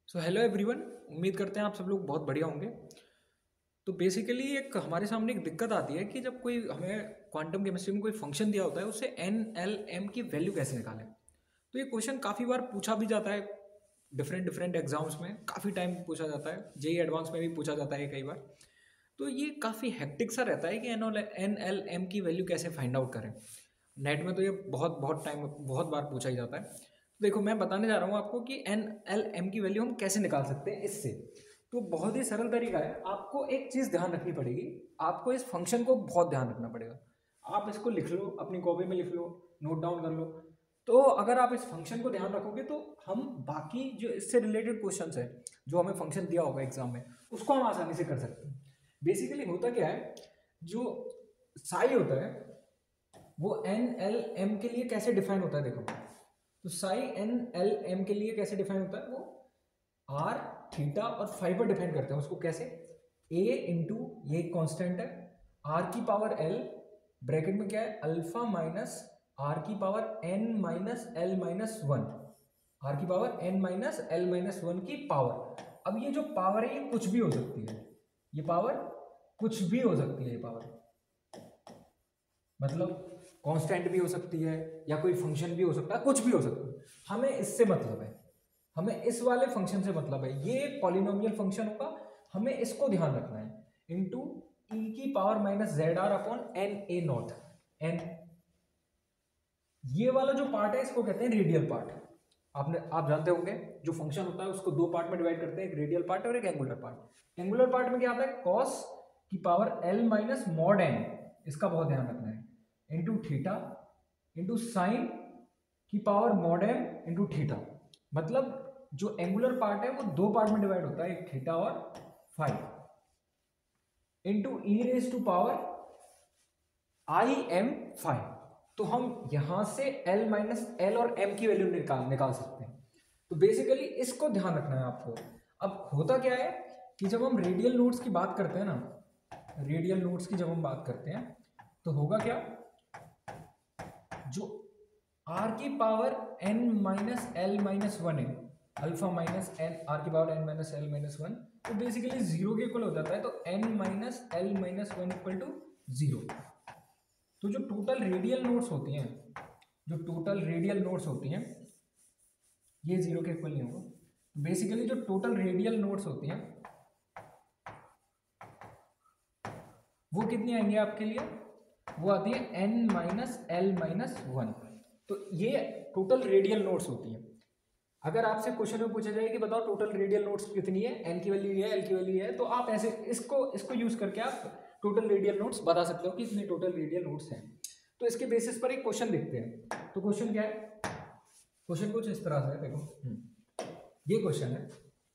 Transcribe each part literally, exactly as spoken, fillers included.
So hello everyone. उम्मीद करते हैं आप सब लोग बहुत बढ़िया होंगे। तो बेसिकली एक हमारे सामने एक दिक्कत आती है कि जब कोई हमें क्वांटम केमिस्ट्री में कोई फंक्शन दिया होता है उससे एन एल एम की वैल्यू कैसे निकालें। तो ये क्वेश्चन काफ़ी बार पूछा भी जाता है, डिफरेंट डिफरेंट एग्जाम्स में काफ़ी टाइम पूछा जाता है, जेई एडवांस में भी पूछा जाता है कई बार। तो ये काफ़ी हेक्टिक सा रहता है कि एन एन एल एम की वैल्यू कैसे फाइंड आउट करें। नेट में तो ये बहुत बहुत टाइम बहुत बार पूछा ही जाता है। तो देखो, मैं बताने जा रहा हूँ आपको कि एन एल एम की वैल्यू हम कैसे निकाल सकते हैं इससे। तो बहुत ही सरल तरीका है। आपको एक चीज़ ध्यान रखनी पड़ेगी, आपको इस फंक्शन को बहुत ध्यान रखना पड़ेगा। आप इसको लिख लो, अपनी कॉपी में लिख लो, नोट डाउन कर लो। तो अगर आप इस फंक्शन को ध्यान रखोगे तो हम बाकी जो इससे रिलेटेड क्वेश्चन है, जो हमें फंक्शन दिया होगा एग्जाम में, उसको हम आसानी से कर सकते हैं। बेसिकली होता क्या है, जो साई होता है वो एन एल एम के लिए कैसे डिफाइन होता है। देखो, तो साई एन एल एम के लिए कैसे डिफाइन होता है, वो आर थीटा और फाइव पर डिफाइन करते हैं उसको। कैसे? ए इंटू, ये कांस्टेंट है, आर की पावर एल, ब्रैकेट में क्या है, अल्फा माइनस आर की power N minus L minus one, R की power N minus L minus one की पावर। अब ये जो पावर है ये कुछ भी हो सकती है, ये पावर कुछ भी हो सकती है। ये पावर मतलब कांस्टेंट भी हो सकती है या कोई फंक्शन भी हो सकता है, कुछ भी हो सकता है। हमें इससे मतलब है, हमें इस वाले फंक्शन से मतलब है। ये पॉलिनोमियल फंक्शन होगा, हमें इसको ध्यान रखना है। इंटू ई की power minus Z R upon N A naught N. ये वाला जो पार्ट है इसको कहते हैं रेडियल पार्ट। आपने आप जानते होंगे जो फंक्शन होता है उसको दो पार्ट में डिवाइड करते हैं, एक रेडियल पार्ट और एक एंगुलर पार्ट। एंगुलर पार्ट में क्या आता है, कॉस की power L minus mod N, इसका बहुत ध्यान रखना है, इंटू थीटा इंटू साइन की power mod M into theta. मतलब जो एंगुलर पार्ट है वो दो पार्ट में डिवाइड होता है, एक थीटा और phi, into E raise to power I M phi. तो हम यहां से एल माइनस एल और एम की वैल्यू निकाल निकाल सकते हैं। तो बेसिकली इसको ध्यान रखना है आपको। अब होता क्या है कि जब हम रेडियल नोड्स की बात करते हैं ना, रेडियल नोड्स की जब हम बात करते हैं तो होगा क्या, जो आर की power N minus L minus one है, अल्फा माइनस एन आर की power N minus L minus one, तो बेसिकली जीरो के इक्वल हो जाता है। तो N minus L minus one equal to zero. तो जो टोटल रेडियल नोड्स होती हैं, जो टोटल रेडियल नोड्स होती हैं, ये जीरो के इक्वल नहीं होगा। बेसिकली जो टोटल रेडियल नोड्स होती हैं वो कितनी आएंगे आपके लिए, वो आती है N minus L minus one. तो ये टोटल रेडियल नोड्स होती हैं। अगर आपसे क्वेश्चन में पूछा जाए कि बताओ टोटल रेडियल नोड्स कितनी है, एन की वैल्यू है, एल की वैल्यू है, तो आप ऐसे इसको इसको यूज करके आप टोटल रेडियल नोड्स बता सकते हो कि इतने टोटल रेडियल नोड्स हैं। तो इसके बेसिस पर एक क्वेश्चन देखते हैं। तो क्वेश्चन क्या है, क्वेश्चन कुछ इस तरह से है। देखो, ये क्वेश्चन है,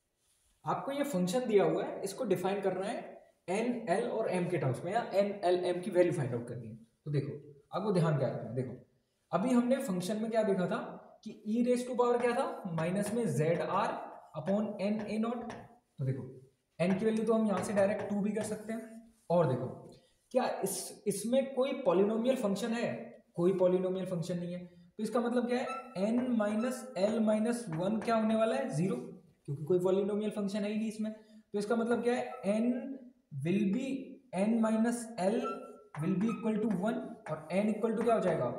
आपको ये फंक्शन दिया हुआ है, इसको डिफाइन करना है एन एल और एम के टर्म्स में, या एन एल एम की वैल्यू फाइंड आउट करनी है। तो देखो, आपको ध्यान क्या रखना है। देखो, अभी हमने फंक्शन में क्या देखा था कि ई रेस टू पावर क्या था, माइनस में Z R upon N A naught. तो देखो, एन की वैल्यू तो हम यहां से डायरेक्ट टू भी कर सकते हैं। और देखो, क्या इस इसमें कोई पॉलिनोमियल फंक्शन है, कोई पॉलिनोमियल फंक्शन नहीं है। तो इसका मतलब क्या है, N minus L minus one क्या होने वाला है, जीरो, क्योंकि कोई पॉलिनोमियल फंक्शन है ही नहीं इसमें। तो इसका मतलब क्या है, N will be N minus L will be equal to one, और एन इक्वल टू क्या हो जाएगा,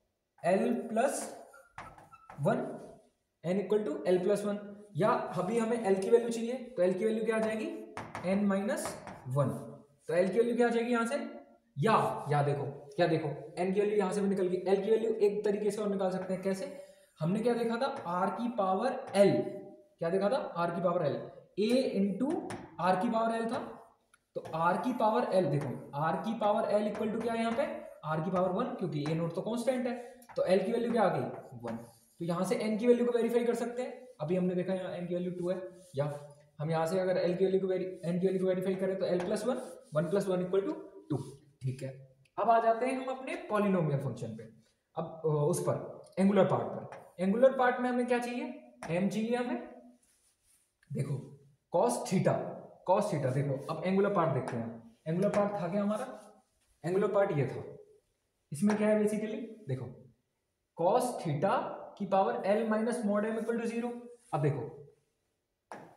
L plus one, N equal to L plus one. या अभी हमें एल की वैल्यू चाहिए, तो एल की वैल्यू क्या आ जाएगी, एन माइनस वन। तो एल की वैल्यू क्या आ जाएगी यहां से, या या देखो क्या, देखो एन की वैल्यू यहां से भी निकल गई। एल की वैल्यू एक तरीके से और निकाल सकते हैं, कैसे, हमने क्या देखा था, आर की पावर एल, क्या देखा था, आर की power L, A into R की पावर एल था। तो आर की पावर एल, देखो आर की पावर एल इक्वल टू क्या है यहाँ पे, आर की पावर वन, क्योंकि ए नोट तो कांस्टेंट है। तो एल की वैल्यू क्या आ गई, वन। तो यहाँ से एन की वैल्यू को वेरीफाई कर सकते हैं। अभी हमने देखा यहाँ एन की वैल्यू टू है, या हम यहाँ से अगर एल की वैल्यू को एन की वैल्यू को वेरीफाई करें तो L plus one, one plus one equal to two. ठीक है, अब आ जाते हैं हम अपने पॉलिनोमियल फंक्शन पे। अब उस पर एंगुलर पार्ट पर, एंगुलर पार्ट में हमें क्या चाहिए, एम चाहिए हमें। देखो, कॉस थीटा, कॉस थीटा, देखो अब एंगुलर पार्ट देखते हैं। एंगुलर पार्ट था क्या हमारा, एंगुलर पार्ट ये था। इसमें क्या है बेसिकली, देखो कॉस थीटा की power L minus mod M equal to zero. अब देखो,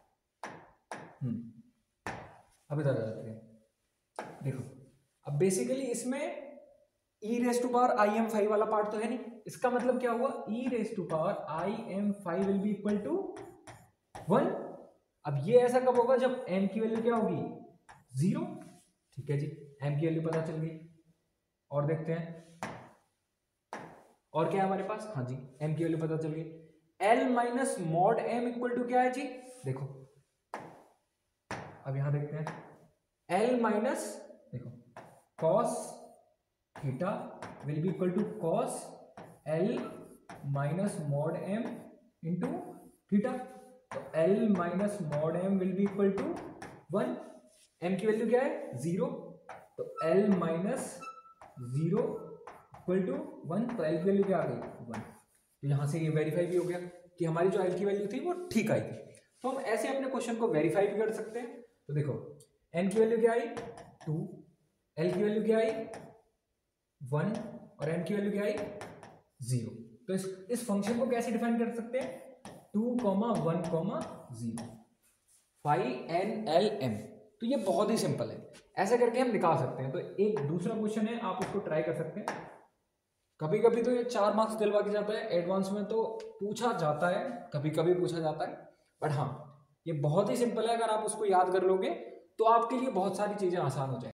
हम्म अब इधर आ जाते हैं। देखो अब बेसिकली इसमें E raise to power I M phi वाला पार्ट तो है नहीं, इसका मतलब क्या हुआ, E raise to power I M phi will be equal to one. अब ये ऐसा कब होगा, जब m की वैल्यू क्या होगी, जीरो। ठीक है जी, m की वैल्यू पता चल गई। और देखते हैं और क्या है हमारे पास, हाँ जी m की वैल्यू पता चल गई। l minus mod m equal to क्या है जी, देखो अब यहां देखते हैं l माइनस देखो cos theta will be equal to cos l minus mod m into theta. तो l minus mod m will be equal to one, m की वैल्यू क्या है जीरो, तो l माइनस जीरो इक्वल टू वन, तो l की value क्या आ गई वन। तो यहां से ये वेरीफाई भी हो गया कि हमारी जो l की वैल्यू थी वो ठीक आई थी। तो हम ऐसे अपने क्वेश्चन को वेरीफाई भी कर सकते हैं। तो देखो n की वैल्यू क्या आई टू, l की वैल्यू क्या आई वन और m की वैल्यू क्या आई जीरो। तो इस इस फंक्शन को कैसे डिफाइन कर सकते हैं, two comma one comma zero, phi N L M. तो ये बहुत ही सिंपल है, ऐसा करके हम निकाल सकते हैं। तो एक दूसरा क्वेश्चन है, आप उसको ट्राई कर सकते हैं। कभी कभी तो ये चार मार्क्स दिलवा के जाता है, एडवांस में तो पूछा जाता है, कभी कभी पूछा जाता है, बट हाँ ये बहुत ही सिंपल है। अगर आप उसको याद कर लोगे तो आपके लिए बहुत सारी चीजें आसान हो जाएंगी।